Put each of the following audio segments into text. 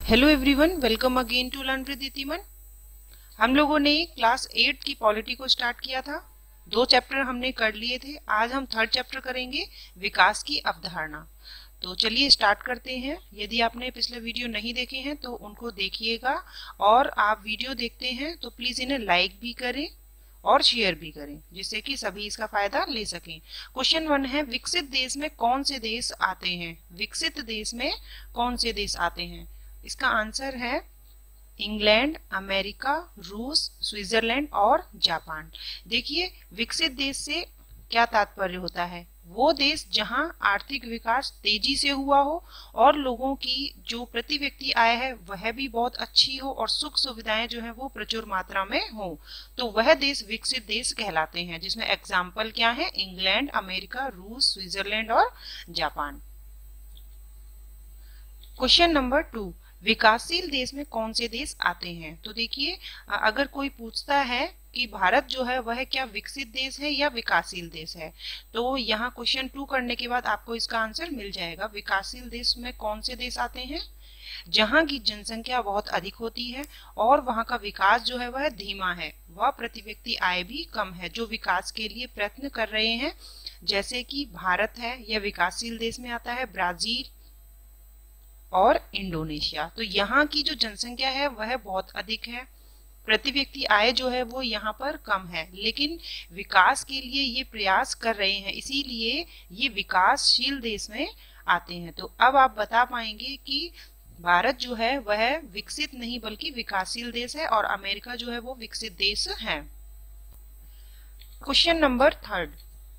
Hello everyone, welcome again to learn with Ditiman. हम लोगों ने क्लास 8 की पॉलिटी को स्टार्ट किया था। 2 चैप्टर हमने कर लिए थे। आज हम 3rd चैप्टर करेंगे, विकास की अवधारणा। तो चलिए स्टार्ट करते हैं। यदि आपने पिछले वीडियो नहीं देखे हैं तो उनको देखिएगा, और आप वीडियो देखते हैं तो प्लीज इन्हें लाइक भी करें और शेयर भी करें, जिससे कि सभी इसका फायदा ले सकें। क्वेश्चन 1 है, विकसित देश में कौन से देश आते हैं? विकसित देश में कौन से देश आते हैं? इसका आंसर है इंग्लैंड, अमेरिका, रूस, स्विट्जरलैंड और जापान। देखिए, विकसित देश से क्या तात्पर्य होता है? वो देश जहां आर्थिक विकास तेजी से हुआ हो और लोगों की जो प्रति व्यक्ति आय है वह भी बहुत अच्छी हो और सुख सुविधाएं जो है वो प्रचुर मात्रा में हो, तो वह देश विकसित देश कहलाते हैं, जिसमें एग्जाम्पल क्या है? इंग्लैंड, अमेरिका, रूस, स्विट्जरलैंड और जापान। क्वेश्चन नंबर 2, विकासशील देश में कौन से देश आते हैं? तो देखिए, अगर कोई पूछता है कि भारत जो है वह क्या विकसित देश है या विकासशील देश है, तो यहाँ क्वेश्चन 2 करने के बाद आपको इसका आंसर मिल जाएगा। विकासशील देश में कौन से देश आते हैं? जहाँ की जनसंख्या बहुत अधिक होती है और वहाँ का विकास जो है वह धीमा है, वह प्रति व्यक्ति आय भी कम है, जो विकास के लिए प्रयत्न कर रहे हैं। जैसे कि भारत है, यह विकासशील देश में आता है, ब्राजील और इंडोनेशिया। तो यहाँ की जो जनसंख्या है वह बहुत अधिक है, प्रति व्यक्ति आय जो है वो यहाँ पर कम है, लेकिन विकास के लिए ये प्रयास कर रहे हैं, इसीलिए ये विकासशील देश में आते हैं। तो अब आप बता पाएंगे कि भारत जो है वह विकसित नहीं बल्कि विकासशील देश है और अमेरिका जो है वो विकसित देश है। क्वेश्चन नंबर 3,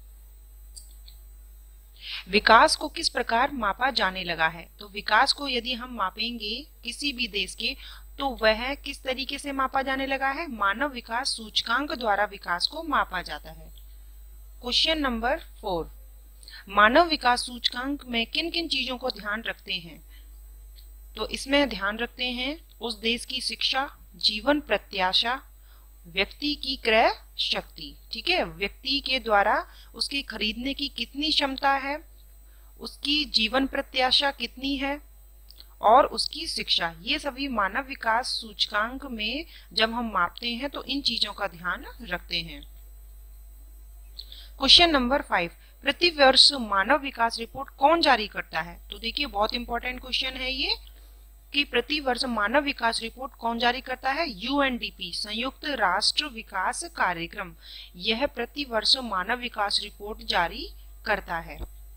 विकास को किस प्रकार मापा जाने लगा है? तो विकास को यदि हम मापेंगे किसी भी देश के, तो वह किस तरीके से मापा जाने लगा है? मानव विकास सूचकांक द्वारा विकास को मापा जाता है। क्वेश्चन नंबर 4, मानव विकास सूचकांक में किन किन चीजों को ध्यान रखते हैं? तो इसमें ध्यान रखते हैं उस देश की शिक्षा, जीवन प्रत्याशा, व्यक्ति की क्रय शक्ति। ठीक है, व्यक्ति के द्वारा उसकी खरीदने की कितनी क्षमता है, उसकी जीवन प्रत्याशा कितनी है और उसकी शिक्षा, ये सभी मानव विकास सूचकांक में जब हम मापते हैं तो इन चीजों का ध्यान रखते हैं। क्वेश्चन नंबर 5, प्रति वर्ष मानव विकास रिपोर्ट कौन जारी करता है? तो देखिए, बहुत इंपॉर्टेंट क्वेश्चन है ये कि प्रति वर्ष मानव विकास रिपोर्ट कौन जारी करता है? यूएनडीपी, संयुक्त राष्ट्र विकास कार्यक्रम, यह प्रति वर्ष मानव विकास रिपोर्ट जारी करता है।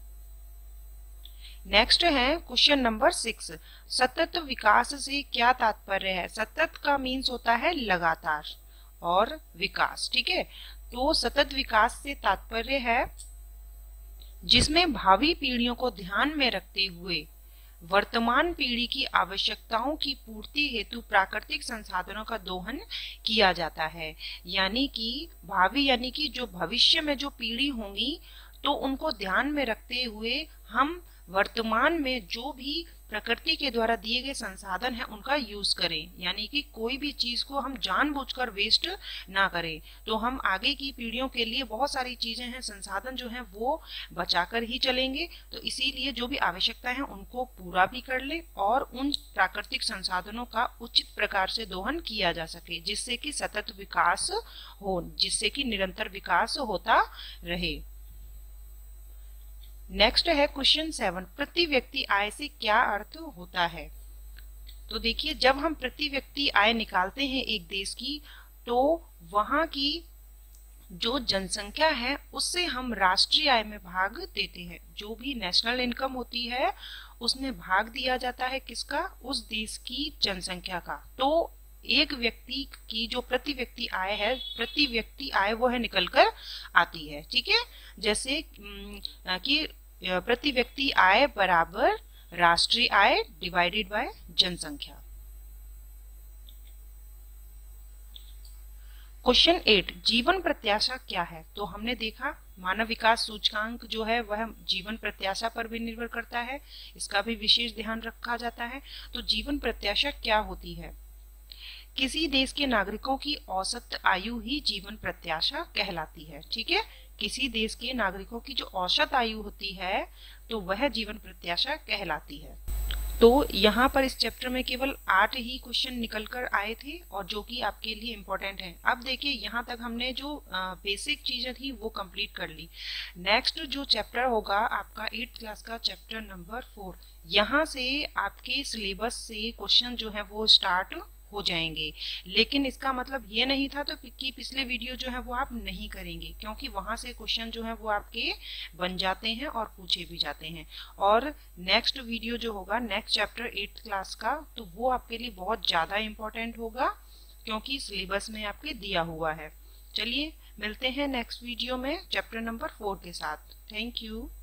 नेक्स्ट है क्वेश्चन नंबर 6, सतत विकास से क्या तात्पर्य है? सतत का मीन्स होता है लगातार और विकास। ठीक है, तो सतत विकास से तात्पर्य है जिसमें भावी पीढ़ियों को ध्यान में रखते हुए वर्तमान पीढ़ी की आवश्यकताओं की पूर्ति हेतु प्राकृतिक संसाधनों का दोहन किया जाता है। यानी कि जो भविष्य में जो पीढ़ी होंगी तो उनको ध्यान में रखते हुए हम वर्तमान में जो भी प्रकृति के द्वारा दिए गए संसाधन है उनका यूज करें, यानी कि कोई भी चीज को हम जानबूझकर वेस्ट ना करें। तो हम आगे की पीढ़ियों के लिए बहुत सारी चीजें हैं, संसाधन जो हैं वो बचाकर ही चलेंगे। तो इसीलिए जो भी आवश्यकता है उनको पूरा भी कर ले और उन प्राकृतिक संसाधनों का उचित प्रकार से दोहन किया जा सके, जिससे कि सतत विकास हो, जिससे कि निरंतर विकास होता रहे। नेक्स्ट है क्वेश्चन 7, प्रति व्यक्ति आय से क्या अर्थ होता है? तो देखिए, जब हम प्रति व्यक्ति आय निकालते हैं एक देश की, तो वहां की जो जनसंख्या है उससे हम राष्ट्रीय आय में भाग देते हैं। जो भी नेशनल इनकम होती है उसमें भाग दिया जाता है किसका? उस देश की जनसंख्या का। तो एक व्यक्ति की जो प्रति व्यक्ति आय है, प्रति व्यक्ति आय वो है निकल कर आती है। ठीक है, जैसे कि प्रति व्यक्ति आय बराबर राष्ट्रीय आय डिवाइडेड बाय जनसंख्या। क्वेश्चन 8, जीवन प्रत्याशा क्या है? तो हमने देखा मानव विकास सूचकांक जो है वह जीवन प्रत्याशा पर भी निर्भर करता है, इसका भी विशेष ध्यान रखा जाता है। तो जीवन प्रत्याशा क्या होती है? किसी देश के नागरिकों की औसत आयु ही जीवन प्रत्याशा कहलाती है। ठीक है, किसी देश के नागरिकों की जो औसत आयु होती है तो वह जीवन प्रत्याशा कहलाती है। तो यहाँ पर इस चैप्टर में केवल 8 ही क्वेश्चन निकल कर आए थे और जो कि आपके लिए इम्पोर्टेंट है। अब देखिए यहाँ तक हमने जो बेसिक चीजें थी वो कंप्लीट कर ली। नेक्स्ट जो चैप्टर होगा आपका 8th क्लास का चैप्टर नंबर 4, यहाँ से आपके सिलेबस से क्वेश्चन जो है वो स्टार्ट हो जाएंगे। लेकिन इसका मतलब ये नहीं था तो कि पिछले वीडियो जो है वो आप नहीं करेंगे, क्योंकि वहां से क्वेश्चन जो है वो आपके बन जाते हैं और पूछे भी जाते हैं। और नेक्स्ट वीडियो जो होगा नेक्स्ट चैप्टर 8th क्लास का, तो वो आपके लिए बहुत ज्यादा इम्पोर्टेंट होगा क्योंकि सिलेबस में आपके दिया हुआ है। चलिए मिलते हैं नेक्स्ट वीडियो में चैप्टर नंबर 4 के साथ। Thank you.